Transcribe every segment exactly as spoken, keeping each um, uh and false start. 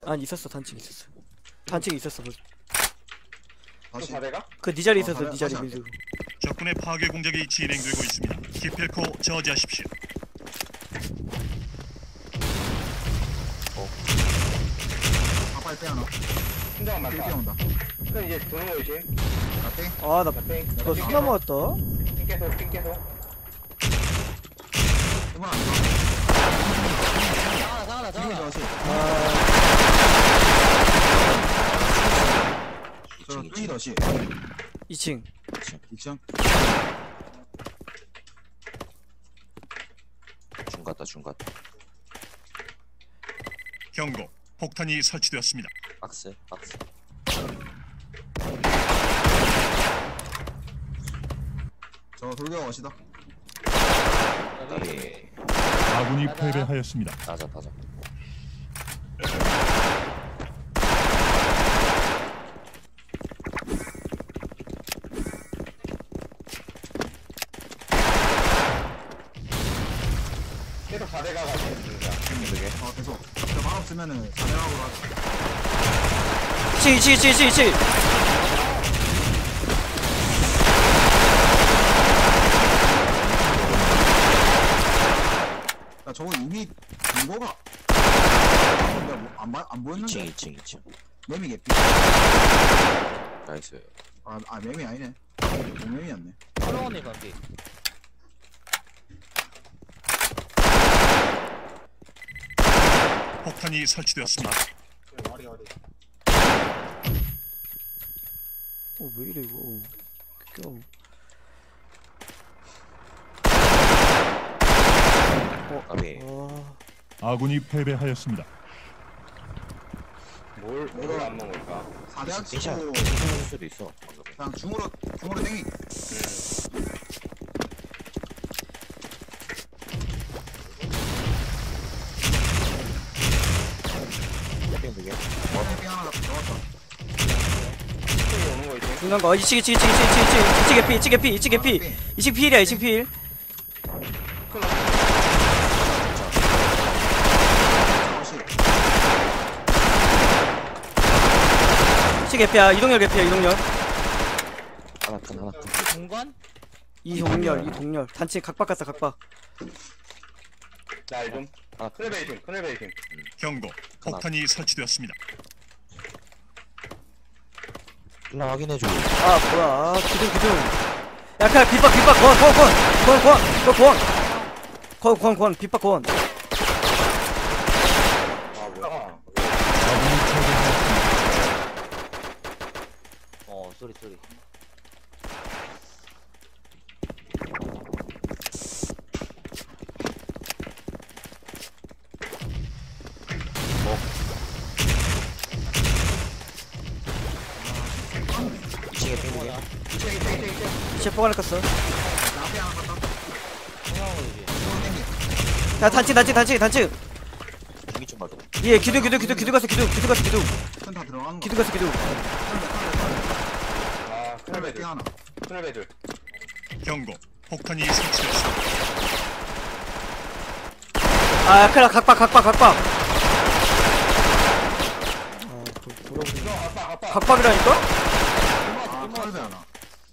아니 있었어 단층 있었어. 단층 있었어. 뭐. 또 사대가? 그 네 자리 어, 있었어. 다시- 네 자리 다시 민수. 적군의 파괴 공작이 진행되고 있습니다. 기필코 저지하십시오. 아빠에 빼 하나. 신장은 딜 많다. 온다. 그럼 이제 도는 거 조심. 나 빼. 아나 나팽. 너 수나 먹었다. 핑 계속 핑 계속. 이번 안 돼. 장하나 장하나 지금 장하나. 저시. 아 저 뚜이 더시. 이 층. 이 층. 중 갔다 중 갔다 경고. 폭탄이 설치되었습니다. 박스 박스 저 돌격 어시다. 까비 아군이 가자. 패배하였습니다. 따자 따자 계속 사대가 가지. 어 계속. 저만 없으면은 사대락으로 하자. 이 층 이 층 이 층 이 층 이 층. 야 저거 이미 정보가. 내가 뭐, 안, 봐- 안 이 층 보였는데. 이 층 이 층 매미 개피. 나이스 아, 아 매미 아니네. 동매미였네. 서러운이 반피. 폭탄이 설치되었습니다. 어왜 이래 이거. 껴. 까비 아 아군이 패배하였습니다. 뭘, 뭘 안 먹을까? 사대학 띵샷 치고 띵샷 수도 있어 방금. 그냥 중으로 중으로 땡기. 땡 두개 땡기 하나 들어갔다. 핑이 오는 거 이제. 중요한 거. 이 층 이 층 이 층 이 층 이 층 이 층 개피 이 층 개피 이 층 개피. 이 층 필이야 이 층 필. 어시. 이 층 개피야. 이동열 개피야 이동열. 하나 큰 하나 큰 공간? 이동열 이동열. 단층 각박 갔다 각박. 날 좀. 하나 큰 크레베이팅, 크레베이팅. 경고. 폭탄이 설치되었습니다. 일라 확인해줘 아 뭐야 아, 기둥 기둥. 야 그냥 빗박 빗박 권권권권권권권권 빗박 권. 아, 뭐야. 아군이 패배하였습니다. 어 쏘리 쏘리. 이 층에 땡 두개 이제 뽀가를 껐어. 나비 하나 갔다. 공항으로지. 중으로 땡기. 야 단층 단층 단층 단층. 중기 좀 봐줘 예 기둥 기둥 기둥 기둥 갔어 기둥 기둥 갔어 기둥 큰 다 들어가는 거. 기둥 갔어 기둥. 아, 땡기 크레베들. 하나. 크레베들. 경고. 폭탄이 설치되었습니다. 아 큰일 나 각박 각박 각박. 아 그, 돌아오네. 이거 아빠, 아빠. 각박이라니까? 아 컬베 하나.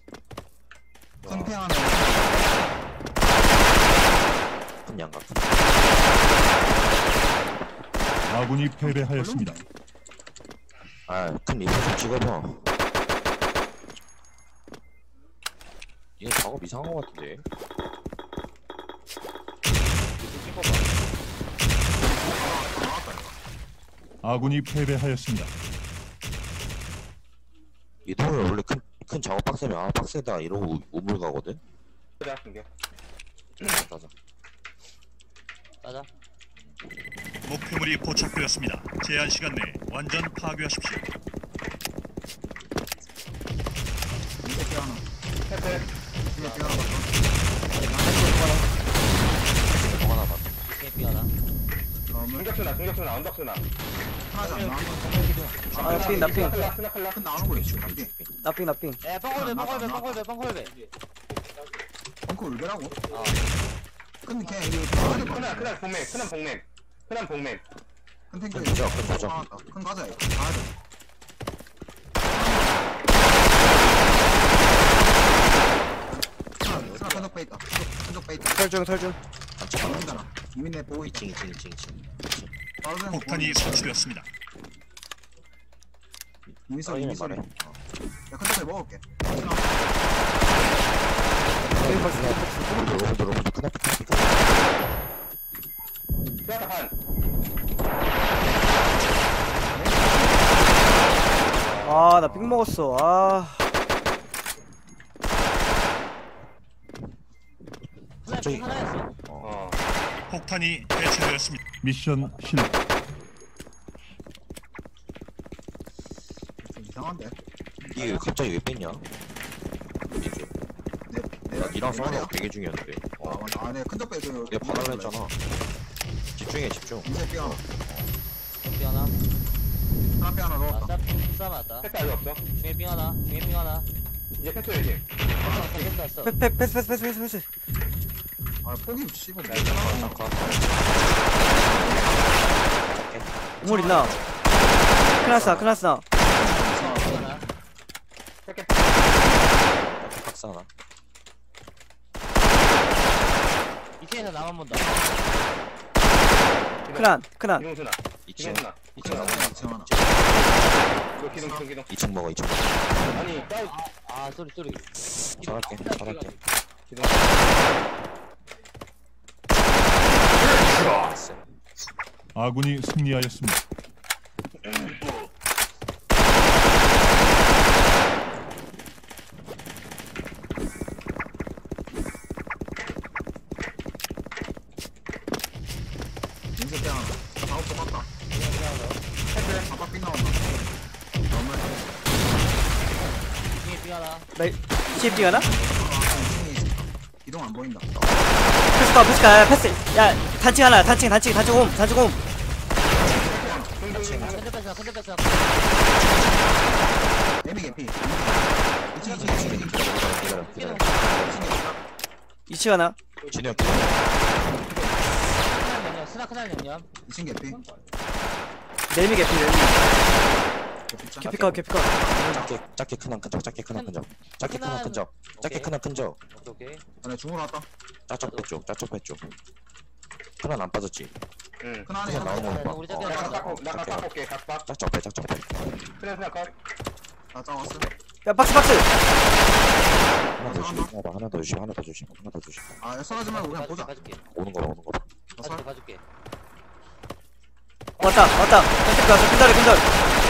큰태 하나. 큰 양각 아군이 패배하였습니다. 아큰 리포 좀 찍어봐 얘 작업 이상한 거 같은데 아군이 패배하였습니다. 이 돈을 원래 큰, 큰 작업 박스면 아 박스에다 이러고 우물 가거든 그래, 이게. 따자 가자. 목표물이 포착되었습니다. 제한 시간 내에 완전 파괴하십시오. 땡기 하나. 패스. 땡기 하나 갔다. 통 하나 봐 개피 하나. 다음은 공격수나, 공격수나, 언덕수나. 하나지 않나? 아 삥 나삥 클라, 클라, 클라. 큰 나오는 거 있지. 땡기. 나삥 나삥. 에 뻥콜배 뻥콜배 뻥콜배 뻥콜배. 벙커 울베라고? 어. 근데 걔 이거 대가리 크나, 봐. 크나, 복맨, 크나, 복맨. 크나, 복맨. 큰 탱크 큰 가자, 큰 가자. 아, 큰 가자 이거 가야 돼. 스나 스나 큰적 빼 있다. 큰적 빼 있다. 설중 설중. 안착. 보인다나. 이민네 보고 있다. 이층 이층 이층 이층. 빠르면 폭탄이 설치되었습니다. 이미소 사이는 이미소. 말해. 야 큰적 빼 먹을게. 스나 여기 박스. 로봇 로봇 로봇 크나 크나 크나. 뼈다 한. 아, 나 삑 먹었어. 아. 하나 갑자기. 하나였어. 어. 폭탄이 해체되었습니다. 미션 실패. 좀 이상한데. 이게 갑자기 왜 뺐냐? 민수. 내 나 내가 니랑 내 싸우는 말이야. 거 되게 중요한데. 아 어. 맞아. 아 내가 큰적 빼 그. 내가 받아라 했잖아. 집중해 집중. 인쇄 삐 하나. 빙 하나. 하나 삐 하나 아, 넣었다. 쌉, 쌉 맞다. 패스 아직 없어. 중에 빙 하나. 중에 빙 하나. 이제 패스 해야지. 아, 패스 왔어. 패, 패, 패스 패스 패스 패스 패스. 아 포기 씨발. 잠깐. 우물 있나? 크나스나 크나스나. 빙 하나. 박사 하나. 이층에서 나만 본다. 크난 크난. 기동순아. 이층. 기동순아. 이층 하나. 이층 하나. 이거 기동 기동 기동. 이층 먹어 이층. 아니 따위 아, 쏘리, 쏘리. 잘할게 잘할게. 기동. 아군이 승리하였습니다. 인쇄 삐 하나. 다음 거 맞다. 빙 하나. 패스. 아빠 삐 나온다. 너무 중에 빙 하나. 나 이제 빙 하나? 기동 안 보인다. 패스 가 패스 가 패스. 야, 단층 하나. 단층 단층 단층 홈. 단층 홈. 컨대 패스, 컨대 패스. 에미 개피. 이층 이층 이층 이층. 기다려 기다려. 이층 하나. 진영 스나 영영, 스나 크나 영영. 이층 개피. 네미 개피 네미. 개피 개피컷 개피컷. 작게 작게 큰한 큰적 작게 큰한 큰적 작게 큰한 큰적 작게 큰한 큰적 오케이, 오케이. 나 중으로 왔다. 짜쪽 빼쪽 짜쪽 빼쪽. 큰한 안 빠졌지. 응. 큰 안에 그냥 나오는 하나. 거 봐. 우리 어, 짝이 나 하나. 깎고 나 깎고 올게. 각박. 짝짝 빼 짝짝 빼. 그래 그냥 컷. 나 짜왔어. 야, 박스 박스. 하나 더 조심 하나 더 하나 더 조심 하나 더 조심 하나 더 조심. 아 쏘지 말고 그냥 보자. 봐줄게, 오는 거 봐 오는 거 봐. 나 봐줄게, 설. 봐줄게. 왔다 왔다. 펜트 왔어. 큰다리 큰다리.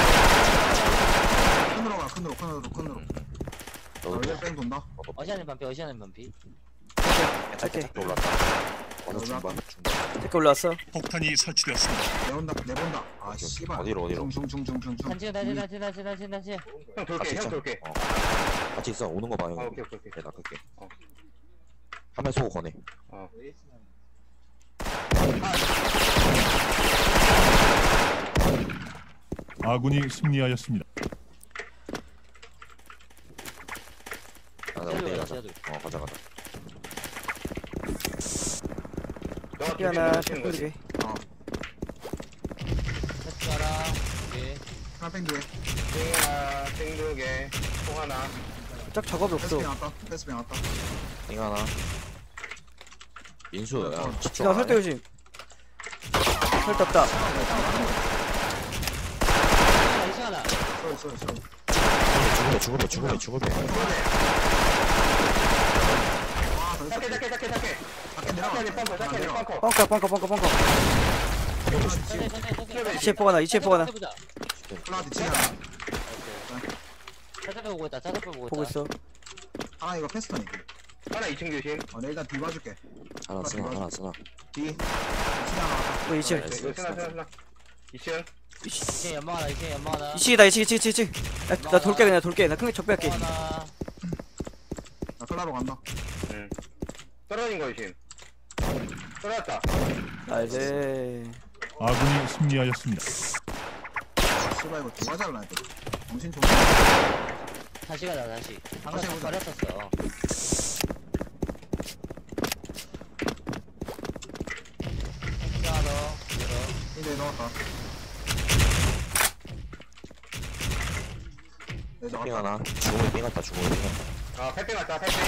큰으로 가 큰으로 큰으로 큰으로. 너도 원래 뺑 돈다. 어시아는 반피, 어시아는 반피. 짧게 짧게 올랐다. 어느 중반 중반. 댓글 올라왔어. 폭탄이 설치되었습니다. 내본다 내본다. 아 씨발. 어디로, 어디로? 중중중중중. 단층, 단층, 단층, 단층, 단층, 단층. 형 같이 돌게. 형 있어. 돌게. 어. 같이 있어 오는 거 봐 형. 아 오케이 오케이 오케이. 내가 끌게. 어. 한명 쏘고 거네. 어. 아군이 승리하였습니다. 아, 나 쟤도 어디 가자, 가자. 쟤도. 어 가자 가자. 너가 피 하나. 치는 거지. 팩 패스 하나. 오케이. 하나 뺑 두개. 땡 하나, 땡 두 개, 통 하나. 짝 작업이 패스 없어. 뺑 왔다. 패스 뺑 왔다. 이거 하나. 인수 야 집중. 야, 안 설대 해? 조심. 설대 없다. 하나, 이층 하나. 쏘리 쏘리 쏘리. 죽으면 죽으면 죽으면 죽으면. 아 더 있어. 작게 작게 작게 작게. 밖에 내려가. 작게 펑커 작게 내려가. 펑커. 벙커 벙커 벙커 벙커. 천천히, 천천히, 천천히. 이체 포가 나 이체 포가 나. 해보자. 플라디 치야. 차잡배 보고 있다, 차잡배 보고 있다. 보고 있어. 하나 이거 패스턴이. 하나 이 층 조심. 어, 내 일단 뒤 봐줄게. 하나 쓰나 하나 쓰나. 뒤. 치 하나. 뭐 이층. 네, 이거 쓰나 쓰나 쓰나. 이 층. 이층 연막 하나, 이층 연막 하나. 이층이다 이층 이층 이층 이층. 야, 나 돌게 그냥 돌게. 나 큰게 적배할게. 연막 하나. 나 클라로 간다. 응. 떨어진 거 조심. 떨어졌다. 나이스. 아군이 승리하였습니다. 씨발 이거 누가 잘라야 돼. 정신 좀. 다시 가자, 다시. 방금 다시 다 해보자. 버렸었어. 하나 더. 이제 넣었다. 내 핑 나갔다. 하나. 중국에 삥 갔다. 중국에 삥 갔다. 아 팔백 왔다 팔백.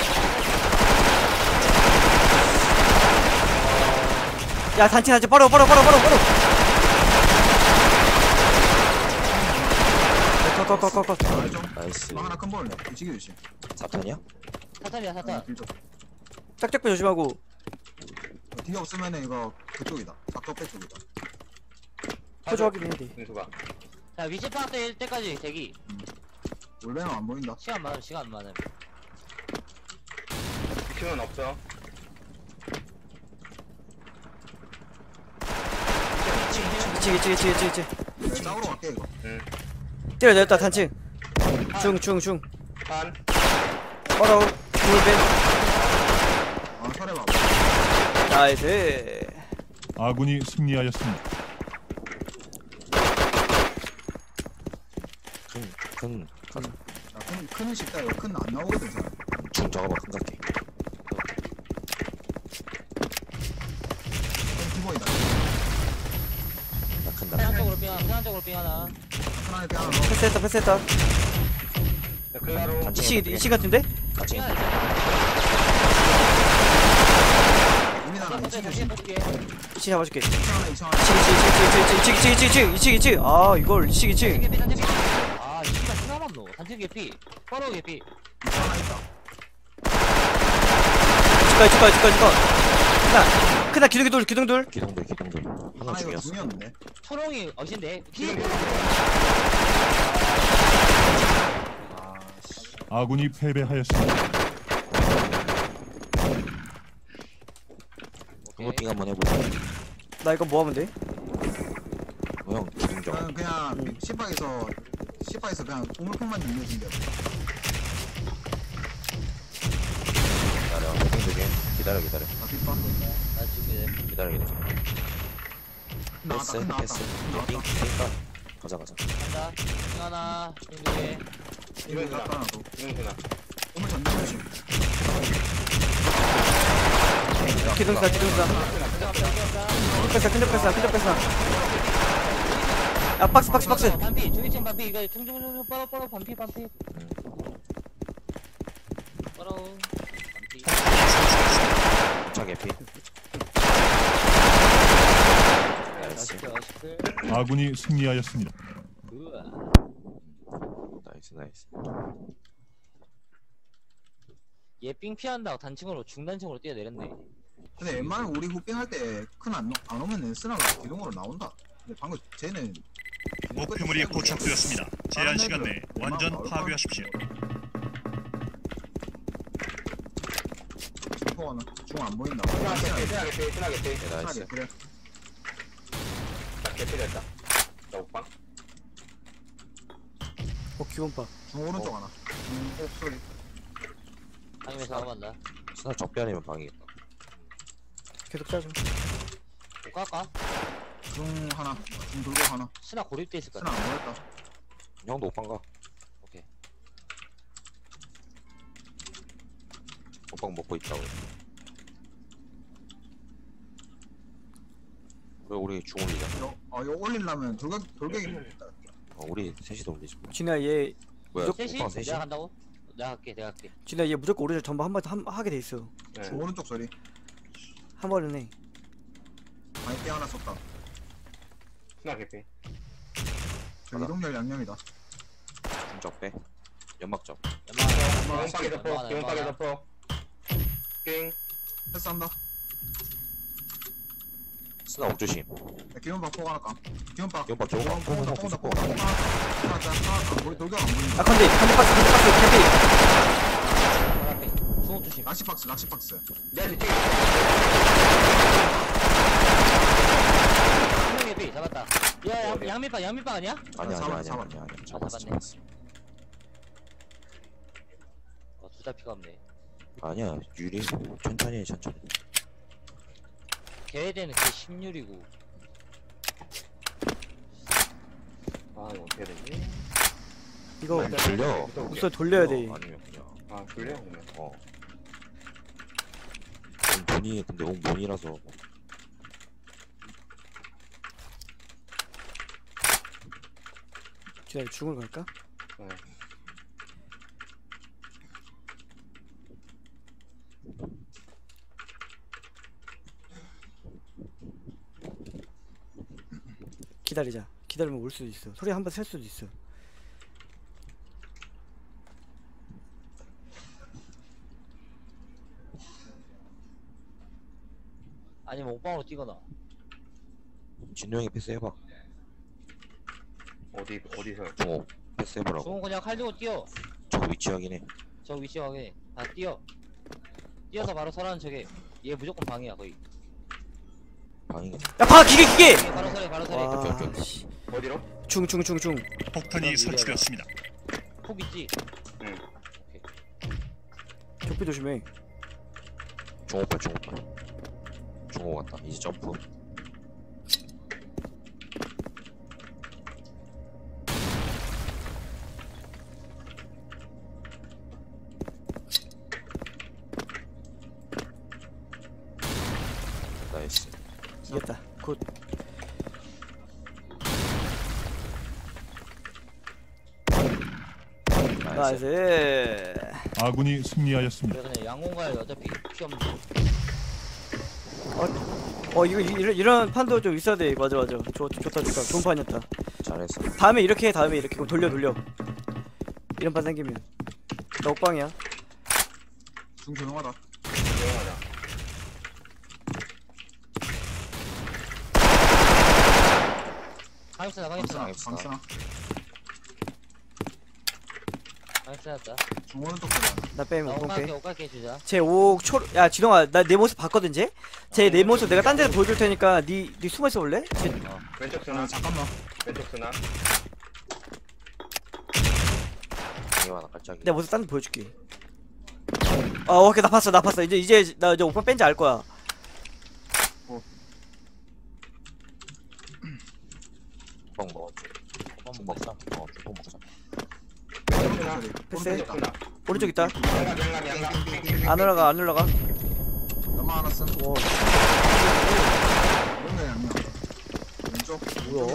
야 단체 단체 바로 바로 바로 바로 바로 컷컷컷컷컷 알죠? 나이스. 뭐 하나 큰 볼래. 이치기 조심. 사탄이야? 사탄이야 사탄. 길죠. 짝짝배 조심하고. 뒤에 없으면은 이거 그쪽이다. 작업배 쪽이다. 포즈 확인해야 돼. 민수가. 자 위치 파악될 때까지 대기. 올배는 안 보인다. 시간 많음 시간 많음. 이 층은 없어. 이치 이치 이치 이치 이치. 내가 싸우러 갈게 이거. 응. 때려 내렸다 단층. 중중중. 한. 바로 둘배. 아 설해 봐. 나이스. 아군이 승리하였습니다. 큰, 큰, 야, 큰, 큰은 쉽다. 이거 큰안 나오거든 잘. 중 작업아 큰 갈게. 큰 기본이다. 나 큰다. 편한 쪽으로 삥 하나 편한 쪽으로 삥 하나. 큰 안에 빼 하나 넣어. 패스했다 패스했다. 자, 클라로. 단층 이치 이치 같은데? 같이. 삥 하나. 이미 나가. 다시 이치기 다시 조심. 해볼게. 이치 잡아줄게. 이치 이치 하나 이치 하나. 이치 이치 이치 이치 이치 이치 이치 이치. 아 이걸 이치 이치. 단체 개피 단체 개피. 아 씨발 하나만 넣어. 단체 개피. 바로 개피. 이치 하나 있다. 축하 축하 축하 축하. 크나 크나 기둥이 돌 기둥 돌. 기동들 기동들. 하나 하나 이거 중이었어. 중이었는데. 초롱이 어신데. 기. 아 씨. 아군이 패배하였습니다. 중국 삥 한번 해볼래? 나 이거 뭐 하면 돼? 어, 형 기동 작업. 저는 그냥 시파에서 시파에서 그냥 우물통만 늘려준대. 기다려. 해킹 되게. 기다려 기다려. 아 빗바. 나 지금 기다려 기다려. 나왔다. 패스 큰 나왔다. 패스. 큰 나왔다. 삥 삥까. 가자 가자. 간다. 삥 하나. 삥 두 개. 이거 나왔다 하나도. 민수나. 우물 전달 조심. 기둥사 기둥사. 큰적 뺐어 큰적 뺐어 큰적 뺐어. 야 박스 박스 박스. 반피. 중위층 반피. 이거 중중중 빠로 빠로 반피 반피. 빠로 반피. 차 개피. 나이스. 아쉽게 아쉽게. 아군이 승리하였습니다. 우와. 나이스 나이스. 얘삥 피한다고 단층으로 중단층으로 뛰어내렸네. 근데 웬만하면 우리 후빙 할때 큰 안 안 오면은 쓰나가 기동으로 나온다. 근데 방금 쟤는 목표물이 포착되었습니다. 제한 시간 내에 완전 파괴하십시오. 중포가는 중안 보인다. 쓰나 개피, 쓰나 개피, 쓰나 개피. 네, 나이스. 그래. 나 개피 됐다. 나 오빠. 어 기본파. 중 오른쪽 하나. 중 소리. 방임에서 나간다. 스나 적변이면 방이겠다. 계속 짜줘. 못 갈까? 중 하나. 중 돌고 하나. 스나 고립돼 있을 거야. 쓰나 안 보였다. 형도 오빠인가? 오케이. 오빠가 먹고 있다고. 왜 우리 중 올리자? 요, 아, 요 올리려면 돌격 돌격이 있다. 어, 우리 셋이서 올리지 뭐. 진아 얘 뭐야? 셋이? 오빠가 셋이? 내가 간다고? 내가 할게 내가 할게. 진아 얘 무조건 오른쪽 전부 한번 한 하게 돼 있어. 네. 중 오른쪽 소리. 한 번은 해. 아이 삐 하나 썼다. 쓰나 개피. 저 하나. 이동열 양념이다. 중적 빼. 연막적. 연막 기온박에 덮어, 기온박에 덮어. 띵. 패스한다. 스나 옥조심. 야, 기온박 포가 하나 까. 기온박. 연막 저거. 포가 포가 포가 포가 포가. 하나 하나 안 보이 돌격 안 아 보인다. 컨디 컨디 박스 컨디 박스 개피. 중옥 조심. 낚시 박스 낚시 박스. 내가 뒤에. 한명 개피 잡았다. 야 양- 양미빵 양미빵 아니야? 아니 아니 잡았- 아니 잡았- 아니 아니. 아, 잡았어 잡았네. 잡았어. 어, 둘 다 피가 없네. 아니야 유리. 천천히 해 천천히. 걔네는 그 십육이고. 아, 이거 어떻게 되지? 이거 아니, 돌려. 우선 돌려야 돼. 어, 아니면 그냥. 아, 돌려? 그러면. 어. 옹본이 근데 옹본이라서 진아 중을 갈까? 네. 기다리자. 기다리면 올 수도 있어. 소리 한번 셀 수도 있어. 아니면 옥방으로 뛰거나. 진우 형이 패스해봐. 어디 어디서? 중호 패스해보라고. 중은 그냥 칼 들고 뛰어. 저 위치 확인해. 저 위치 확인해. 다 뛰어. 뛰어서 바로 서라는 척해. 얘 무조건 방이야 거의. 방이겠다. 야, 봐, 기계, 기계! 얘 바로 서래 바로 서래. 오케이, 오케이, 와, 오케이. 씨. 어디로? 중, 중, 중, 중. 폭탄이 설치되었습니다. 폭 있지. 응. 격비 조심해. 중호빨 중호빨. 중호 갔다. 이제 점프. 나이스. 이겼다. 굿. 나이스. 나이스. 아군이 승리하였습니다. 그래 그냥 양공가야 어차피 피 없는. 어, 이거, 이- 이런, 이런 판도 좀 있어야 돼. 맞아, 맞아. 좋, 좋다, 좋다. 좋은 판이었다. 잘했어. 다음에 이렇게 해, 다음에 이렇게. 그럼 돌려, 돌려. 이런 판 생기면. 나 옥방이야. 중 조용하다. 조용하자. 강입스나 방스나 강입스나 방스나. 강입스나였다. 중 오른쪽 보자. 나 빼면 나 옥방 옷갈게 빼. 옷갈게 해주자. 쟤옥 초, 야, 지동아, 나 내 모습 봤거든, 쟤? 쟤 내 모습 내가 딴 데서 보여줄 테니까 니, 니 숨어있어 볼래? 쟤, 왼쪽 아 쓰나? 잠깐만. 왼쪽 쓰나? 이거 하나 깔짝이. 내 모습 딴 데 보여줄게. 아, 오케이, 나 봤어, 나 봤어. 이제, 이제, 나 이제 오빠 뺀지 알 거야. 뻥 먹어. 쭉 먹자. 어, 쭉 먹자. 왼쪽 쓰나? 패스. 왼쪽 쓰나? 오른쪽 있다. 양각 양각 양각. 안 올라가, 안 올라가. 연마 하나 쓴. 와, 오른쪽 양면. 왼쪽. 뭐야.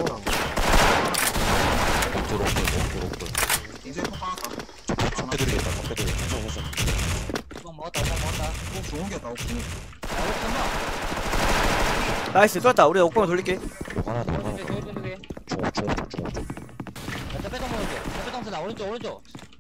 옥돌 옥돌 옥돌 옥돌. 이제 폭 하나다. 적대들이겠다. 적대들. 천천히 천천히. 옥방 먹었다 옥방 먹었다. 꼭 좋은 게 나오고. 아 잠깐만. 나이스, 뚫었다. 우리 옥방을 돌릴게. 옥 하나 더 하나 오른쪽에 더. 오른쪽에. 중호 중호 중호 중. 야 빼당 오른쪽. 빼당 쓰나 오른쪽 오른쪽.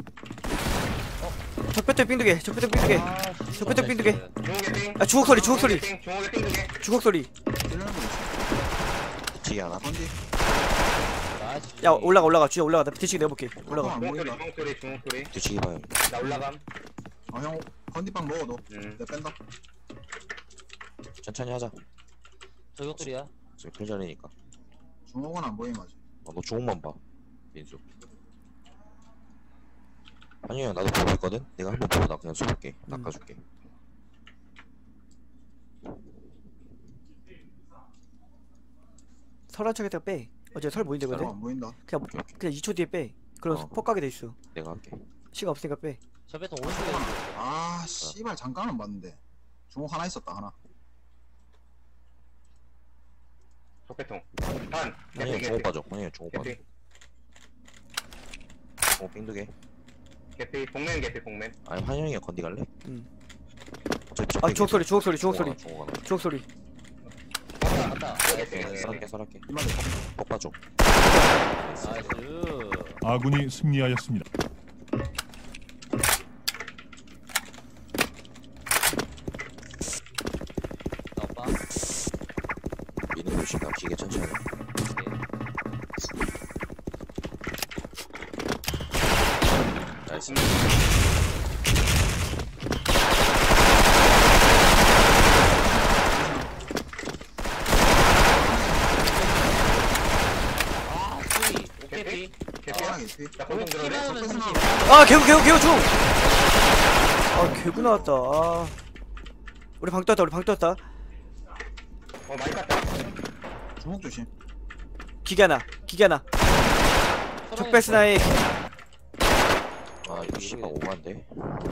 적배들 삥두개, 적배들 삥두개. 아, 저 끝에 삥두개. 중국의 띵. 아, 주걱 소리, 주걱 소리. 중국의 띵 두 개. 주걱 소리. 찔리는 거 있어. 뒤에 하나. 건디. 나이스. 야, 올라가, 올라가. 주야 올라가. 나 뒤치기 내볼게. 올라가. 안 중국 소리 보인다. 중국 소리 중국 소리. 뒤치기 봐요. 나 올라감. 아 형 건디빵 먹어도. 응. 내 뺀다. 천천히 하자. 저격들이야. 지금 클전이니까. 중옥은 안 보임 아직. 어, 너 중호만 봐. 민수. 아니야, 나도 보고 있거든. 내가 한번 보고 나 그냥 쏠게. 낚아줄게. 설한 척에다가 빼. 어제 설 보인대, 근데? 어, 안 보인다. 그냥, 오케이, 오케이. 그냥 이 초 뒤에 빼. 그럼 어. 폭 가게 돼 있어. 내가 할게. 시간 없으니까 빼. 저 빼당 오른쪽에. 아 씨발 잠깐만 봤는데. 중옥 하나 있었다 하나. 적배통. 반. 아니야, 개피 중호 개피. 빠져. 아니야, 중호 빠져. 개피. 중호 빙두개. 개피. 복맨 개피 복맨. 아니, 환영이가 건디 갈래? 응. 어차피 아, 주걱 소리, 주걱 소리, 주걱 소리. 중호가 나. 주걱 소리. 맞다. 맞다. 개피 개피. 네, 썰할게, 썰할게. 이만해. 폭 빠져. 나이스. 아군이 승리하였습니다. 나 오빠. 미는 글씨가 기계 천천히. 나이스. 아 소리. 오케이. 개피야? 하나 개피. 자 공동 들어래. 피나면 삼십. 아, 개구, 개구, 개구 중! 아, 개구 나왔다. 아. 우리 방 떴다, 우리 방 떴다. 어 많이 깠다. 중옥 조심. 기계 하나, 기계 하나. 적배스나이. 아, 이거 씨발 오만데.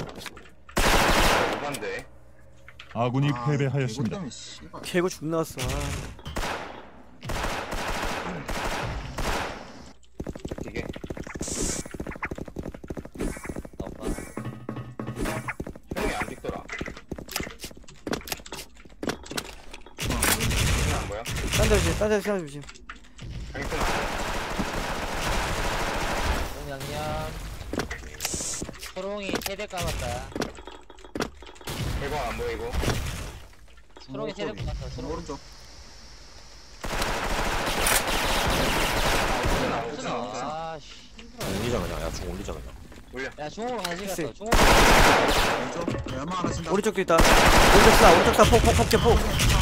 오반데. 아군이 아, 패배하였습니다. 이것 때문에 씨발. 개구 죽 나왔어. 아. 기계. 나 오빠. 형이 안 찍더라. 형안 보여? 딴 데 조심, 딴 데 조심. 방금 양양. 초롱이 세대 까봤다. 결과 안 보이고. 초롱이 세대 까봤어. 중 초롱. 오른쪽. 옥순아, 옥순아, 쓰나? 옥순아. 아, 씨. 힘들어. 올리자 그냥. 야 중 올리자 그냥. 올려. 야, 중옥으로 간식 글쎄. 갔어. 중옥. 왼쪽. 네, 연마 하나 친다. 오른쪽도 있다. 오른쪽 사 오른쪽 사 폭 폭 폭 폭.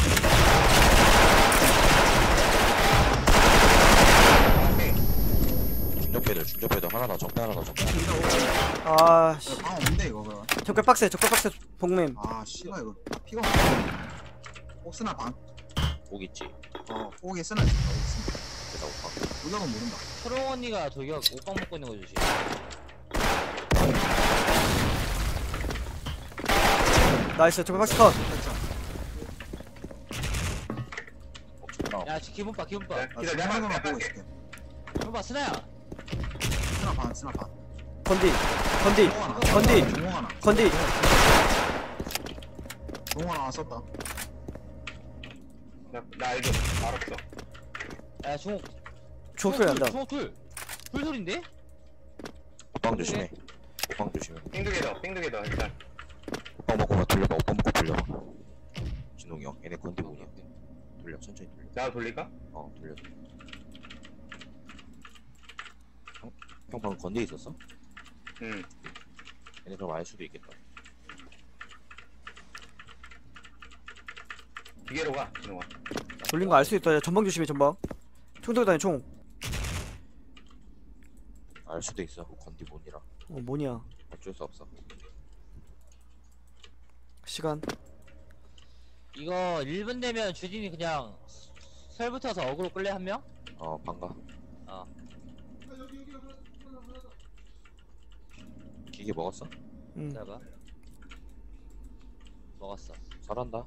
중적배들 중적배들 하나 더 적배 하나 더 적배. 아 씨. 방 없는데 이거 그럼. 적배 빡세 적배 빡세 복맨. 아 씨발 이거 피가 꼭 쓰나 반. 옥 있지. 어 꼭에 쓰나 있어. 옥 쓰나. 그래서 옥. 무적은 모른다. 초롱 언니가 저기가 옷방 먹고 있는 거 조심. 나이스 적배 빡세 컷. 됐죠. 옥 좋다. 야, 지금 기분 봐, 기분 봐. 야, 나 기다려, 중간 내가 하나만 할게, 보고 내가 있을게. 기분 봐, 스나야. 쓰나 반 쓰나 반. 건디 건디 중공 하나. 건디 중공 하나. 건디. 중공 하나 썼다. 나, 나 알죠. 알았어. 야, 중옥. 중 소리 난다. 중옥 둘. 둘 소린데? 옥방 조심해. 옥방 조심해. 핑두개더, 핑두개더, 일단. 옥방 먹고 봐 돌려봐. 옥방 먹고 돌려봐. 진동이 형 얘네 건디 문이야. 돌려 천천히 돌려. 나 돌릴까? 어 돌려. 형, 형 방금 건디 있었어? 응. 얘네 그럼 알 수도 있겠다. 기계로 가, 진호가. 돌린 거 알 수 있다. 야, 전방 조심해 전방. 총 들고 다니 총. 알 수도 있어. 그 건디 문이라. 어 뭐냐. 어쩔 수 없어. 시간. 이거 일 분 되면 주진이 그냥 설 붙어서 어그로 끌래 한 명? 어 반가. 어. 기계 먹었어? 응. 기다려봐. 먹었어. 잘한다.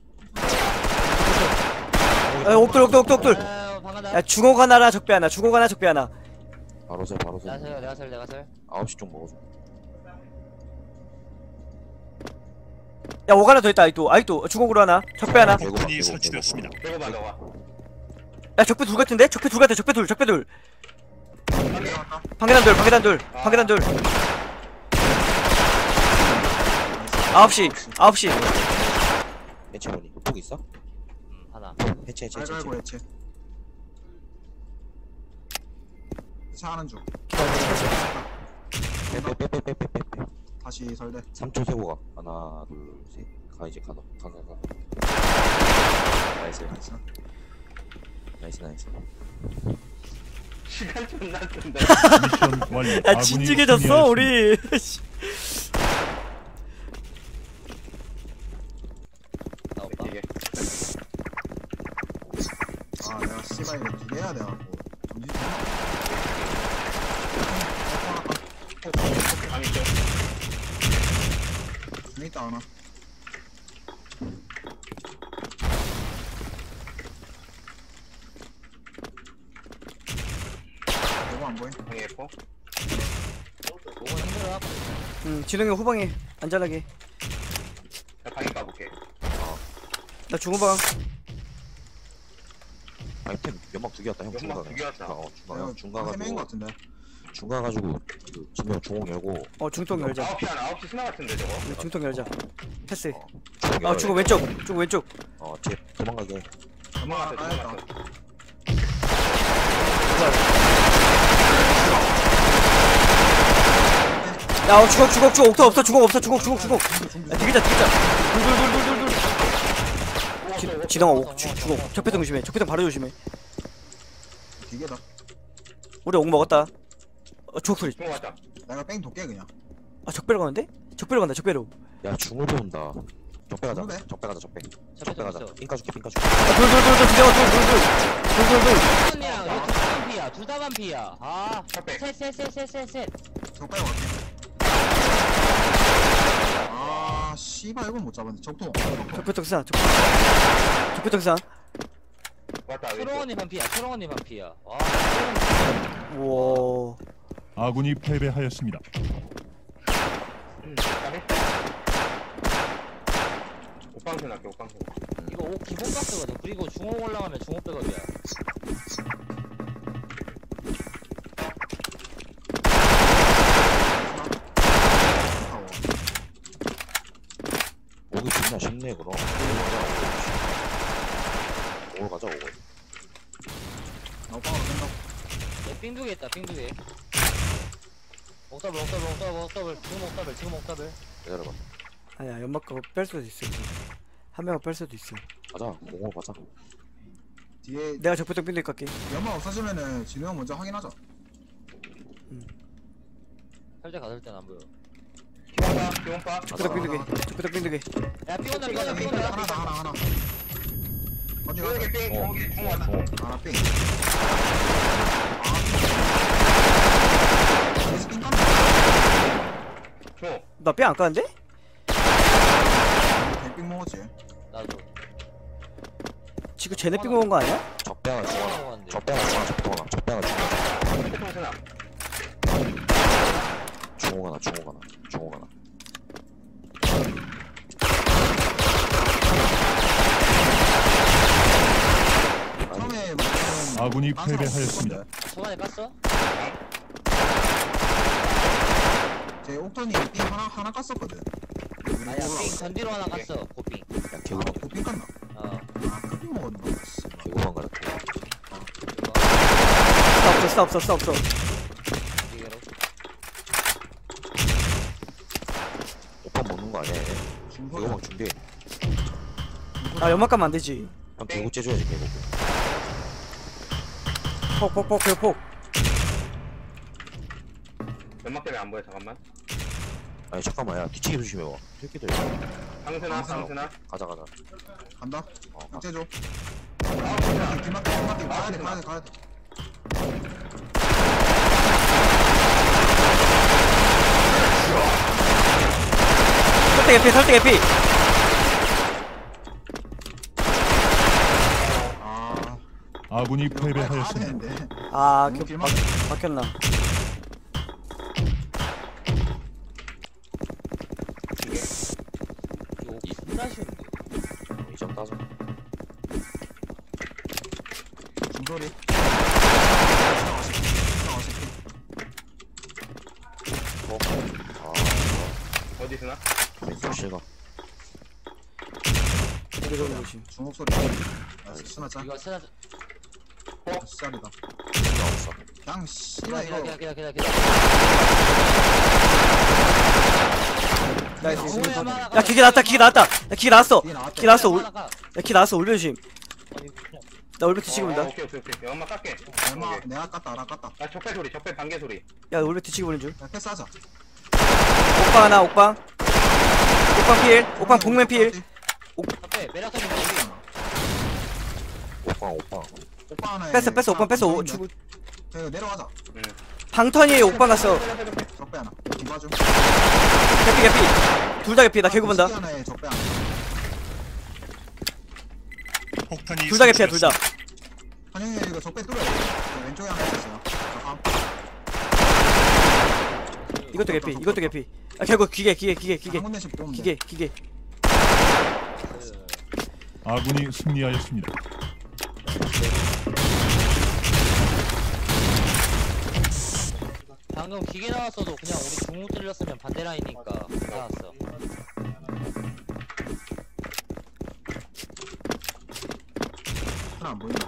야 옥돌 옥돌 옥돌 옥돌. 아유, 반가다. 야 중옥 하나라 적배 하나. 중옥 하나 적배 하나. 바로 세 바로 세. 내가 설, 내가 설, 내가 설. 아홉 시 좀 먹어줘. 야 옥 하나 더 있다. 아이도 아이도 중옥으로 하나. 적배 하나. 개구방, 폭탄이 개구방, 설치되었습니다. 빼고 봐, 너가. 야 적배 둘 같은데? 적배 둘 같아. 적배 둘 적배 둘. 한개 방계단 둘 방계단 둘 방계단 둘. 아홉 시 아홉 시. 해체 뭐니? 폭 있어? 음, 하나. 해체 해체 해체. 알고 했지. 차 하는 중. 빼빼빼빼빼빼빼. 다시 설대. 삼 초 세고 가. 하나 둘 셋. 가 이제 가다. 가가 가. 나이스 나이스. 나이스 나이스. 시간 존나 쓴다. 미션 완료. 야 아군이 진지해졌어 승리하였습니다. 우리. 나 오빠. 이게. 아 내가 씨발 이거 두 개 해야 돼갖고 정신 좀 방 있죠? 좀 있다 하나. 이거 안 보임? 방에 있고. 오건 힘들어. 응 진웅이 후방에 안전하게. 나 방에 가볼게. 나 중후방. 아이템 연막 두 개였다 형. 연막 중간 두 개였다. 어 중간 내가 형 중간 세 명인 거 가지고 같은데. 중간 가지고 그 진영 종옥 열고 어 중통 열자. 아홉 시 하나, 아홉 시 스나 같은데, 저거. 네, 중통 열자. 패스. 어 종옥 아 열어. 중국 왼쪽. 중국 왼쪽. 어쟤 도망가게 해. 연막 하나 도망갔어, 까였다. 도망갔어. 야 어, 주걱 주걱 주걱 옥도 없어. 주걱 없어. 주걱 주걱 주걱. 야 디기자 디기자. 둘둘둘둘둘둘. 지- 지동아 옥 주- 주걱. 적배등 조심해. 적배등 바로 조심해. 기계다. 우리 옥 먹었다. 어 주걱 소리. 중국 왔다. 내가 뺑 돕게 그냥. 아 적배로 가는데? 적배로 간다. 적배로. 야 중으로 온다. 적배 가자. 중으로 해? 적배 가자 적배. 적배 적배 가자. 있어. 삥까 줄게 삥까 줄게. 아, 둘둘둘둘 지정아 둘둘둘. 둘둘둘. 언니야, 이거 둘다 반피야. 둘 다 반피야. 아, 적배. 셋, 셋, 셋, 셋, 셋, 셋. 적 빼고 갈게. 아 씨발 이건 못 잡았네. 적통. 적배등 산. 적배등 산. 왔다, 초롱 왼쪽. 언니 반피야. 초롱 언니 반피야. 와, 우와. 아군이 패배하였습니다. 음, 까비? 옷방선 할게, 옷방선. 이거 옷 기본 값이거든. 그리고 중옥 올라가면 중옥 백업이야. 거기 존나 쉽네 그럼. 오걸 가자 오걸. 나 오빠가 된다. 얘삥 두 개 있다 삥 두 개. 옥더블 옥더블 옥더블 옥더블 지금 옥더블 지금 옥더블. 기다려봐. 아니야 연막 그거 뺄 수도 있어. 이제. 한 명은 뺄 수도 있어. 가자 공으로 가자. 뒤에 내가 적부터 빈도 갈게. 연막 없어지면은 진우 형 먼저 확인하자. 살짝 가들 땐 안 보여. 기원파 기원파 적부터 빈도 개. 적부터 빈도 개. 야 삥 온다 삥 온다 삥 온다. 하나 더 하나 하나. 어디 가자. 중옥에 삥 어. 중옥에 중옥 왔다 중옥. 하나 삥. 아, 계속 삥 깐다. 중옥 나뼈 안 까는데? 개삥 먹었지. 나도. 지금 쟤네 삥 먹은 거 아니야? 적배가 중앙. 먹었는데. 적배가 중앙 적배가 적배가 중앙. 패턴 스나 중옥 하나 중옥 하나 중옥 하나. 처음에 먹은 아군이 딴 사람 패배하였습니다. 없을 건데. 초반에 깠어? 제 옥턴이 삥 하나 하나 깠었거든. 아니야 삥 건디로 하나 깠어 고삥. 야 개구방 삥 깠나? 어. 아, 크삥 먹었나? 씨. 개구방 가라. 싸 없어 싸 없어 싸 없어. 이게로. 오빠 먹는 거 아니야 얘. 중소야. 개구방 준비해. 아 연막 가면 안 되지. 형 개구 째줘야지 개구. 폭폭폭 폭폭. 연막 때문에 안 보여 잠깐만 아니 잠깐만 야 뒤치기 조심해 봐. 새끼들. 상스나 상스나 가자 가자. 간다. 어 가. 어째줘. 아 상스나 길막 길막 길 가야 돼 가야 돼 가야 돼. 설대 개피 설대 개피. 아. 아군이 가야 패배하였습니다. 되는데. 아 너무 겨, 길막. 막, 막혔나. 이거 존나 쉬운데. 이 점 따자. 중소리. 어. 아 어디 스나 왼쪽 실각. 우리 좀 조심. 중국 소리. 아, 스나짜. 이거 스나. 시작이다. 필요 없어. 그냥 기다 씨발 기다 이거. 기다 기다 기다. 나이스. 오야, 야 많아, 기계 나왔다 기계 나왔다. 야 기계 나왔어. 뒤에 나왔다. 기 나왔어 올. 하나 가. 야 기 나왔어 올려 조심. 아니, 그냥. 나 올베 뒤치기 어, 본다. 오케이 오케이 오케이 연막 깎게 얼마 내가 깠다 알아 깠다. 아 적배 소리 적배 반개 소리 야 올베 뒤치기 보는 중. 야 패스하자. 옥방 하나 옥방. 옥방 필. 옥방 복면 필. 앞에 매력적인 거 여기. 오빵 오빵. 오빠 하나에. 뺐어 뺐어 옥방 뺐어. 오, 오, 죽. 이거 내려가자. 방턴이 옥방 갔어. 적배 하나. 디바줘. 개피 개피. 둘 다 개피. 나 개구 본다. 시 하나에 적배 하나. 폭탄이 둘 다 개피야 둘 다. 한영이 이거 적배 뚫어야 돼. 저 왼쪽에 하나 있었어요. 잠깐. 이것도 개피. 이것도 개피. 아 결국 기계 기계 기계 기계 한 군데씩 보면 돼. 기계 기계. 아군이 승리하였습니다. 방금 기계 나왔어도 그냥 우리 중국 뚫렸으면 반대 라인이니까 나왔어. 하나 안 보인다.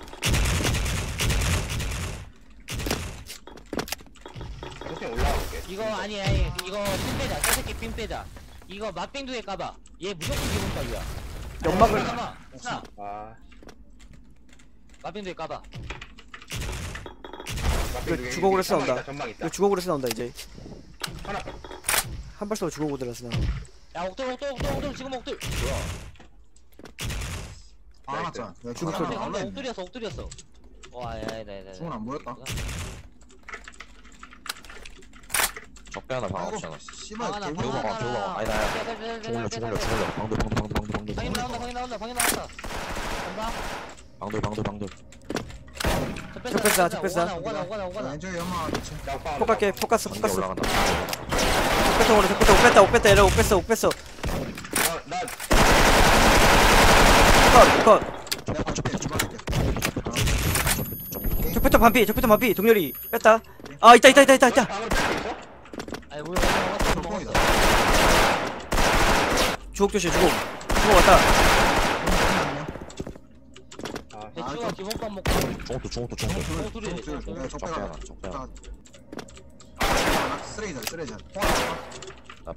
선생님 올라가볼게 이거 아니 아니 이거 핀 빼자. 저 새끼 핀 빼자. 이거 맛빙 두개 까봐. 얘 무조건 기본값이야. 연막을 잠깐만. 스나. 아 맛빙 두개 까봐. 이거 주걱으로 전망 싸운다. 있다, 전망 있다 이거 주걱으로 나온다 이제. 하나 한 발쏘고 주걱으로 들었어. 야 옥돌 옥돌 옥돌 옥돌 지금 옥돌. 아 하나 짜. 야 중국 중국 소리. 하나 나올라 했네. 옥돌이었어 옥돌이었어. 와 야야야야. 중은 안 보였다. 적배 하나 방 아이고 없잖아. 씨발 하나 개구. 배우가 봐, 배우가 봐. 아니, 나야. 죽을려 죽을려 죽을려. 방돌 방돌 방돌 방돌 방돌. 방인 나온다 방인 나온다 방인 나온다. 간다. 방돌 방돌 방돌. 접했어, 접했어. 오가나 오가나 오가나 야, 오가나. 왼쪽에 연마 그치. 야 오빠 폭 갈게 폭 갔어 폭 방돌 갔어. 올라간다. 옥 뺐다 오래 옥 뺐다 옥 뺐다 옥 뺐다 얘네 옥 뺐어 옥 뺐어. 나 컷 컷. 내가 같이 빼. 디바 할게. 적패턴 반피 적패턴 반피 동렬이 뺐다. 아 있다 있다 있다 있다 있다. 방으로 뺄수 있어? 아니 뭐야 먹었어 덕봉이다. 먹었어. 주걱 조심 주걱. 주먹 왔다. 아, 대추가 기본밥 먹고 중옥도 중옥도 중옥도 둘, 어, 둘이 둘, 돼, 둘. 둘. 야, 적배 적배 하나. 하나 적배 하나 아, 쓰레기다, 쓰레기다. 통화 나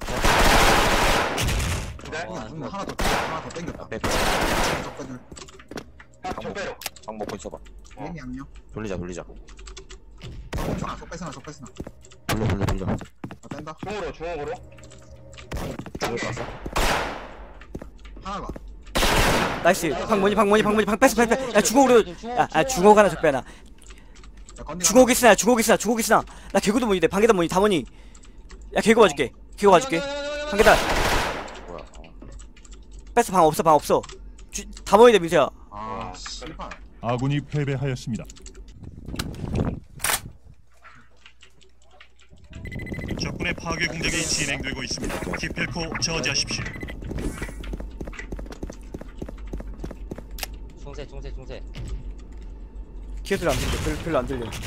근데 어, 아, 하나 더 땡겨, 하나 더 땡겼다. 빼. 적배들. 딱 적배로. 방 먹고 있어봐 어. 얘네 양념. 돌리자 돌리자 적배스나, 적배스나, 적배스나. 돌려 돌려 돌려 나 뺀다. 중으로 중으로. 죽을 것 같어? 하나가. 나이스. 방문이 방문이 방문이 방 패스 패스. 패스. 야 중옥으로. 야, 아 중옥 하나 적배 하나. 야, 건디 중옥이 쓰나 중옥이 쓰나 중옥이 쓰나. 나 개구도 뭐니 돼. 방계단 뭐니 다 뭐니. 야 개구 봐줄게. 개구 봐줄게. 방계단. 뭐야 어. 패스 방 없어 방 없어. 주, 다 뭐니 돼 민수야. 아, 씨발. 아군이 패배하였습니다. 적군의 파괴 공격이 진행되고 있습니다. 기필코 저지하십시오. 중세 중세 중세. 기회 소리 안 들려. 별로, 별로 안 들려.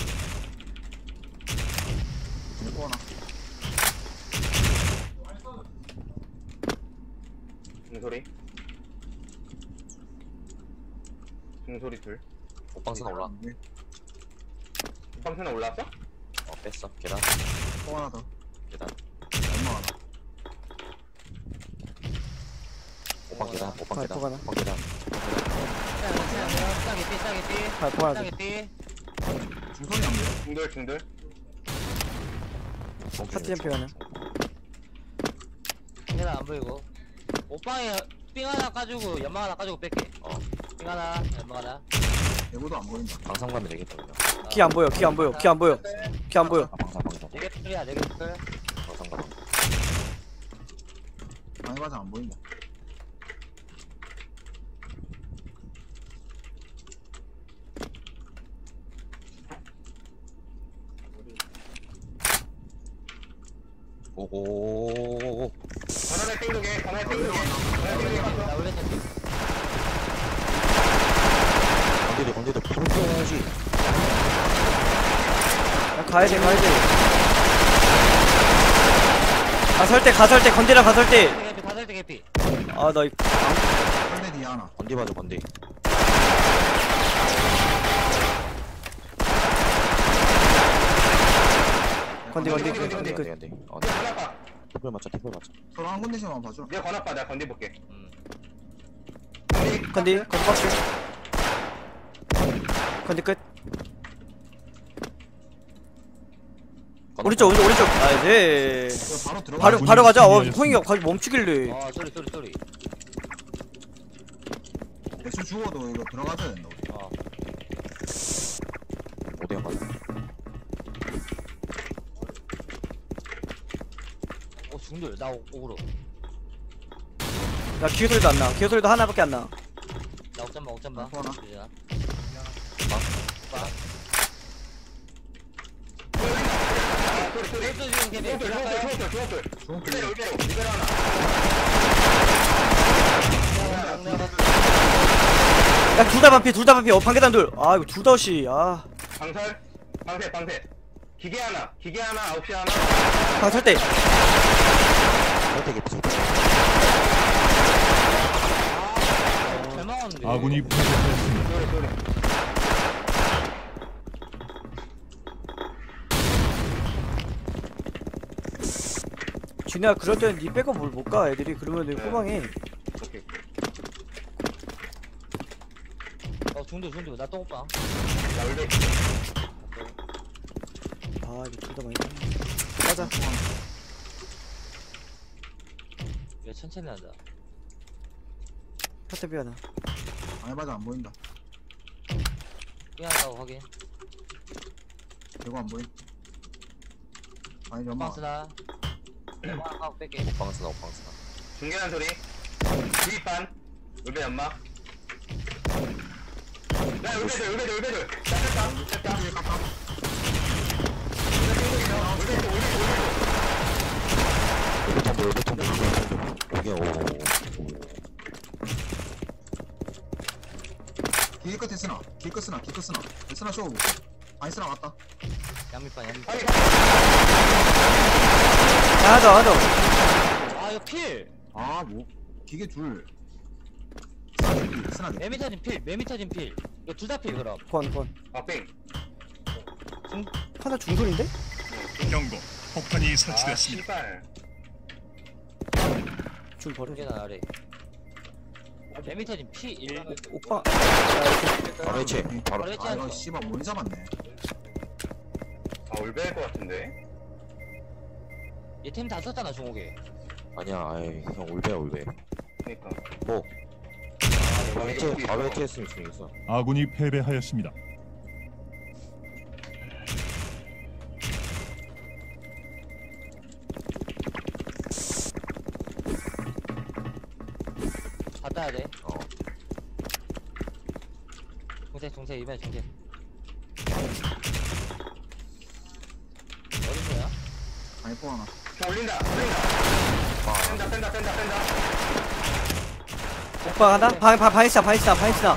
또 하나. 중소리. 중소리 둘. 옷방스나 올라 네, 방패는 올라왔어? 어 뺐어 계단 또 하나 더. 계단 얼마 하나. 옷방 계단 옷방 아, 계단 또 가나? 옷방 계단 싸게 삐 싸게 삐. 아 보아. 싸게 삐. 중선이 안 보여? 중돌 중돌. 하트 챔피언 하나. 계단 안 보이고. 오빵에 삥 하나 까주고 연막 하나 까주고 뺄게. 어. 삥 하나 연막 하나. 내구도 안 보인다. 방상 가면 되겠다 그냥 키 안 보여. 키 안 보여. 키 안 보여. 키 안 보여. 아 방상 방상 네개 삐야 네개 삐. 방상 가면 많이 맞아 안 보인다. 오오오오오오 전환에 땡겨게. 전환에 땡겨게. 전환에 땡겨게. 나 올렸는데. 건디들 건디들 풀 쏘야지 야, 가야돼 가야돼. 가설때 가설때 건디랑 가설때. 개피 다섯 대 개피. 아나 이. 홀대 뒤에 하나. 건디 봐줘 건디 건디 건디 건디, 건디 건디 그. 건디 어 건아빠. 태플 맞춰 태플 맞춰 서로 한 군데씩만 봐줘. 내가 건아빠 내가 건디 볼게. 음. 건디. 건디 건디 박스. 건디 끝. 오른쪽 오른쪽 오른쪽. 아 이제. 이거 바로 들어가. 바로 바로 가자. 어 포잉이가 거기 멈추길래. 어 쏘리 쏘리 쏘리. 대충 죽어도 이거 들어가줘야 된다. 우리. 어. 오대형 맞아 오 중돌 나 오- 오그로. 나 기회 소리도 안 나. 기회 소리도 하나밖에 안 나. 나 옥잠바 옥잠바. 어, 하나. 유진아. 소리 소리. 옥잠 지금 개피. 중돌 중돌 중돌 중돌. 좋은 이대로 클릭. 이대로 이대로 하나. 야 둘 다 반피 둘 다 반피. 어 방계단 둘. 아 이거 둘 다시. 아 방설. 방패 방패. 기계 하나. 기계 하나. 아홉 시 하나. 방설때. 절대 개피 절대 잘 막았는데. 아군이 패배하였습니다. 소리 소리. 진우야 그럴 때는 니 빼고 뭘 못 가 애들이. 그러면은 네. 후방에. 오케이. 어 중돌 중돌 나 똥오빵. 나 올려. 아 이거 둘 다 많이 맞아. 얘 천천히 한다. 파트비 하나. 많이 맞아 안 보인다. 삥 하나 확인. 이거 안 보인. 많이 좀 봐. 박스나. 연막 하나 까고 뺄게. 옷방스나 옷방스나 중계한 소리. 주입반. 울배 연막. 야 울배들 울배들 울배들. 짰다 짰다. 뒤에 깎아. 울베통불 울베통불 울베통불 오게 오오오 길 끝에 쓰나. 길 끝 쓰나. 길 끝 쓰나. 쓰나 쇼. 아니 쓰나 왔다. 양미판 양미판. 아니 야 하나 더 하나 더. 아 이거 필. 아 뭐. 기계 줄. 쓰나 돼. 매미타진 필 매미타진 필 이거 둘 다 필 그럼 건, 건. 박빙. 하나 중돌인데? 경고. 폭탄이 아, 설치되었습니다. 씨발. 줄 버려. 중계단 아래 매미타진 피 일 오빠. 야, 이렇게 바로 해체. 바로. 바로 해체 아 이거 한거 씨발 못 잡았네. 아, 올배일 것 같은데. 얘템 다 썼잖아 중옥에 아니야, 아이, 형 올배 올배. 그니까. 뭐? 아, 바로 이거 해체, 바로 있어. 해체했으면 있으니까. 아군이 패배하였습니다. 다 따야 돼 어. 중세 중세 이번에 중세 어디서야? 아이포 하나. 저 올린다, 올린다. 뺀다, 뺀다, 뺀다, 뺀다. 오빠 하나? 바, 바, 바이스나, 바이스나, 바이스나.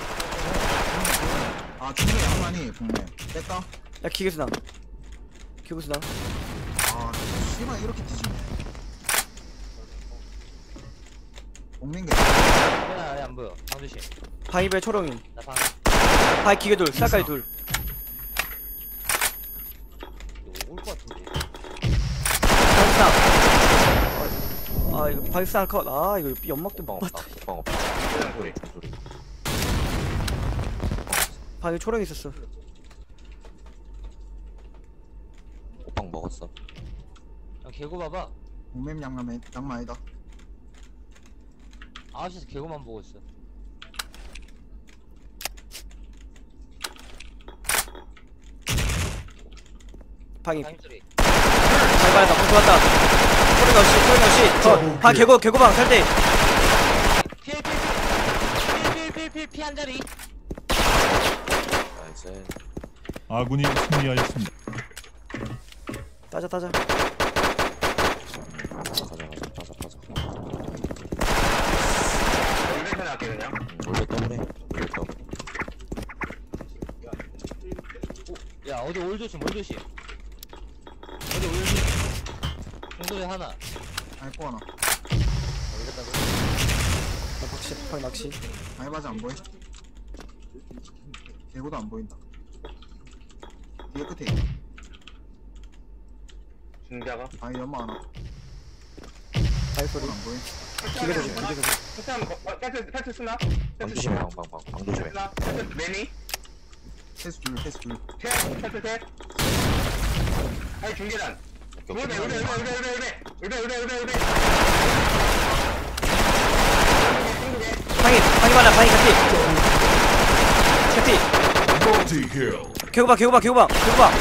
아 중계 양만이 국내. 뺐다. 야, 기계수나. 기계수나. 아 씨발 이렇게 뒤지네. 공민계. 중계단 아래 안 보여 방조심 바이벨 초롱이. 나방 바이 기계 둘, 쌀까지 둘. 이거 올것 같은데 바이스나. 아, 이거 바이스나 컷. 아, 이거 연막도 빵 못 없다. 봤다. 빵 없다. 소리, 소리. 바이 초롱이 있었어. 오빵 먹었어. 야 개구 봐봐 공맹 양만에 양만 아니다. 아홉 시에서 개구만 보고 있어 방이. 타임 소리 잘 받았다. 공 좋았다. 초롱이 없이, 초롱이 없이. 컷. 방 개고, 개고방 살대. 필필필필필필필 한 자리 나이스. 아군이 승리하였습니다. 따자, 따자. 가자, 가자, 가자, 가자. 올배편 할게, 그냥. 음, 올배 더블해. 올배 더블. 야 어디 올 조심 올 조심 어디 올 조심 중소리 하나 아이포 하나. 어디갔다고 어, 낚시, 방 낚시. 아이바지 안 보여. 개구도 안 보인다. 뒤에 끝에 있다. 중자가. 아이 연마 하나. 바이 소리. 안 보여. 기계 조심, 기계 조심. 패스 한번, 거- 어, 패스, 패스 쓰나? 방 패스 조심해, 쓰나? 방, 방, 방. 방 조심해. 쓰나? 패스, 매니? 패스 둘 패스 둘. 셋, 패스 셋. 아니, 중계단. 오케이, 울배, 오케이. 울배, 울배, 울배, 울배. 울배, 울배, 울배, 울배. 방이, 방이 많아, 방이 개피. 개피. 개고방, 개고방, 개고방, 개고방.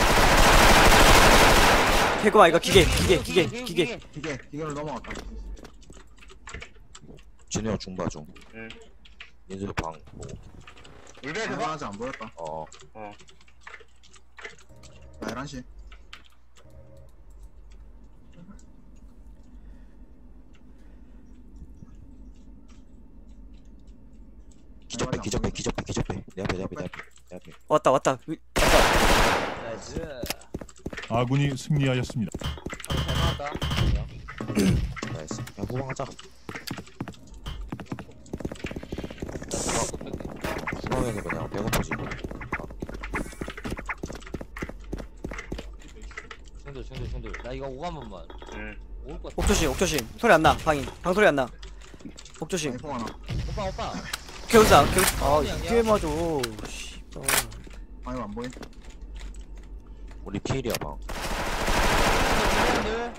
개고방, 이거 기계, 기계, 기계, 기계. 기계 기계로 넘어갔다. 진우 형 중봐 중. 응. 민수도 방 보고. 울배에서 봐. 아이바지 안 보였다. 어. 어. 나 열한 시. 기적배, 기적배, 기적배, 기적배. 내 앞에, 내 앞에, 내 앞에, 내 앞에. 왔다, 왔다. 위- 나이스 아군이 승리하였습니다. 잘 나왔다 나이스. 그냥 후방하자. 후방에서 그냥 배고프지. 중돌 중돌 중돌 나 이거 오가 한 번만 응. 올것 같아 옥조심, 옥조심. 소리 안 나, 방이. 방 소리 안 나. 옥조심. 아이포 하나. 오빠 오빠 개우사, 개우사. 아, 이게 맞아. 씨발. 아이고 안 보여. 우리 피일이야 방. 중돌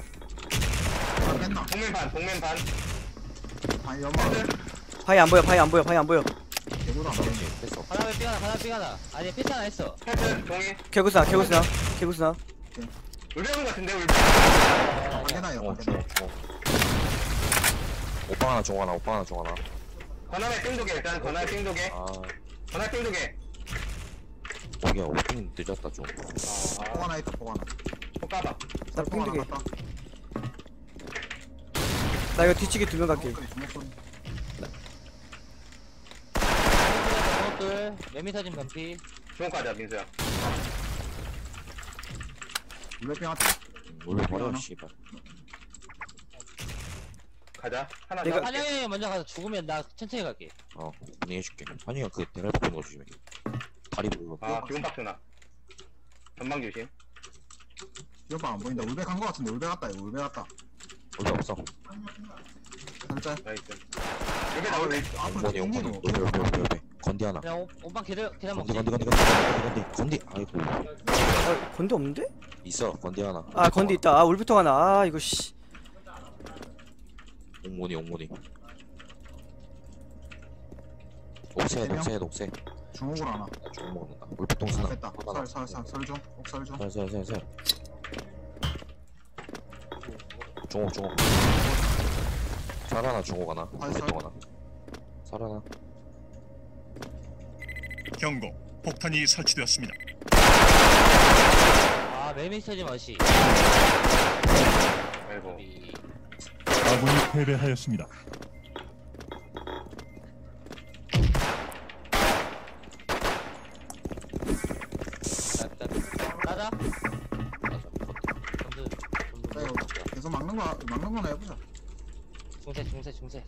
아 뺐나. 동면 반, 동면 반. 아이 연마. 방이 안 보여, 방이 안 보여, 방이 안 보여. 개구도 안 보여. 그렇지. 됐어. 하나 삐 하나 하나 삐 하나 아니 삐 하나 했어 패스, 동이. 개구사, 개구사, 개구사. 울배 온것 같은데, 울배. 방해나요. 어, 중, 방해나. 중. 오빵 하나, 중 하나, 오빵 하나, 중 하나. 권한의 띵도개, 일단 권한의 띵도개. 아, 권한의 띵도개. 오게 오빵 늦었다 좀. 포 어, 하나 있다. 포 하나. 또 까봐. 나 포 하나 핑두개. 갔다. 나 이거 뒤치기 두 명 갈게. 주먹 소리. 중돌 매미사진 반피 주먹 가자, 민수야. 물병 왔다. 원래 버려, 하나. 씨발. 가자. 하나 내가- 잡을게. 한영이 먼저 가서 죽으면 나 천천히 갈게. 어 분위기 해줄게. 한이가 그 대가리 바꾸는 거 조심해. 다리 보고. 아 기본 박스나. 전방 조심. 기어방 안 보인다. 울베 간 거 같은데 울베 갔다. 이거 울베 갔다. 올라 없어. 살짝. 나이스. 여기 나 올래. 앞으로 옹건이 옹건이. 땡기노. 옆에 옆에 옆에 옆에. 건디 하나. 그냥 오- 오빠 계단 계단 건디 먹지. 건디 건디 건디 건디 건디. 아이고. 아 건디 없는데? 있어 건디 하나. 아 건디 있다. 아 울부통 하나. 아 이거 씨. 옹모니 옹모니. 옥새 옥새 옥새. 중옥으로 하나. 나 죽어 먹는다. 물통 쓰나. 됐다. 살살살 설 좀. 옥설 좀. 살살살살. 중옥 중옥. 살 하나 중옥 하나. 아, 살. 물통 하나. 살 하나. 경고. 폭탄이 설치되었습니다. 아 매미터지 마시. 아이고. 이- 아군이 패배하였습니다. 나다. 자, 이거 계속 막는 거 막는 거나 해보자. 중세 중세 중세.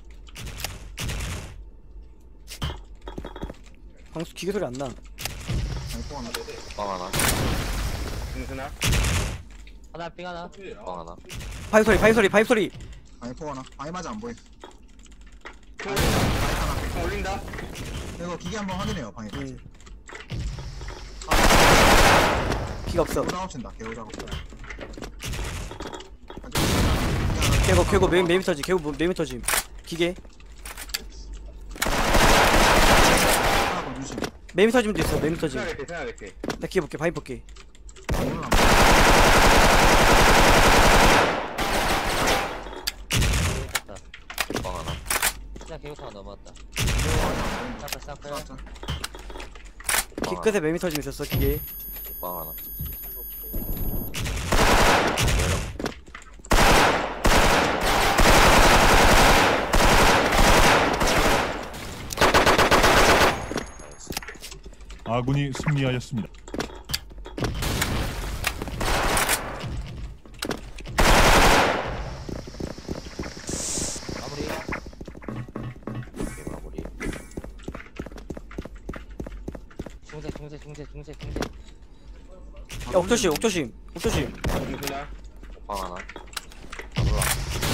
방수 기계 소리 안 나. 아이고 하나. 빵 하나. 승순아. 하나 삥 하나. 빵 하나. 파이 소리, 파이 소리, 파이 소리. 아이포 하나. 아이 맞아 안 보임. 그 아이 하나. 올린다. 이거 기계 한번 확인해요. 방에. 응. 기가 없어. 개우 작업친다. 개우 작업. 개고, 개고, 메 메미 터지, 개고 메미 터지. 기계. 하나 더 주심. 메미 터짐도 있어, 메미 터짐. 생각할게 생각할게. 나 기계 볼게, 바위 볼게. 오늘 안 개국했다. 빵 하나. 그냥 개국하나 넘어왔다. 보인다. 싹글 싹글. 살짝. 기 끝에 메미 터짐 있었어, 기계. 빵 하나. 나이스. 아군이 승리하였습니다. 마무리. 오케이, 마무리. 중세 중세 중세 중세 중세. 야, 옥조심, 옥조심, 옥조심. 승순아. 빵 하나. 안 올라.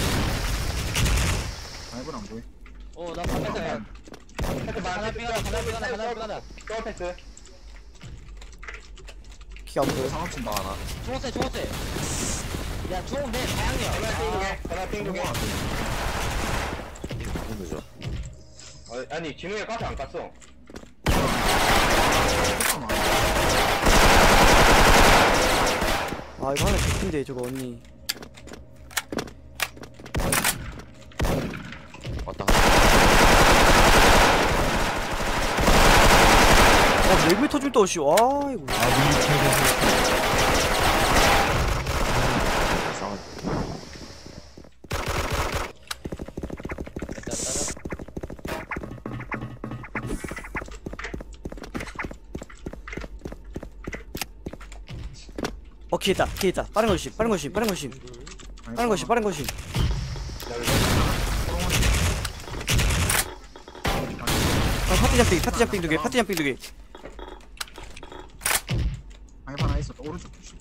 아이고 안 보임. 오나 반대편. 패스 하나 삥 하나 하나 삥 하나 하나 삥 하나. 또 패스. 기가 없어. 작업친다. 빵 하나. 중세 중세. 야 중세 다양이야. 하나 띵두개. 하나 띵두개. 힘들죠. 어, 아니 진우야 가스 안 깠어. 아, 이거 하나 개큰데, 저거 언니. 왔다. 아, 메미 터짐 또, 씨. 와, 이거. 아군이 패배하였습니다. 이상한. 일단 따라. 어, 기회 있다, 기회 있다. 빠른 거심, 빠른 거심, 빠른 거심. 빠른 거심, 빠른 거심. 아, 파티 잠빙, 파티 잠빙 두 개, 파티 잠빙 두 개. 아이고 하나 있었다. 오른쪽 주심.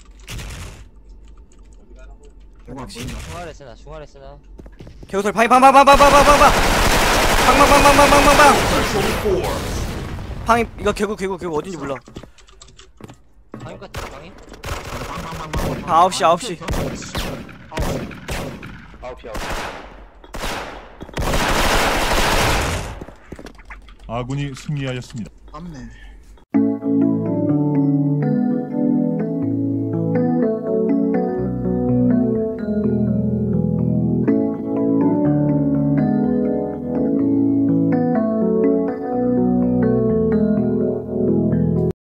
개우 안 보인다. 중화를 쓰나 중화를 쓰나. 개구설 파이 방방방방방방방방. 방방방방방방방방. 방이 이거 개구 개구 개구 어딘지 몰라. 방임 같아 방임. 방방방방. 아, 아홉 시, 아홉 시. 아홉 시 아홉 시. 아군이 승리하였습니다. 땀네.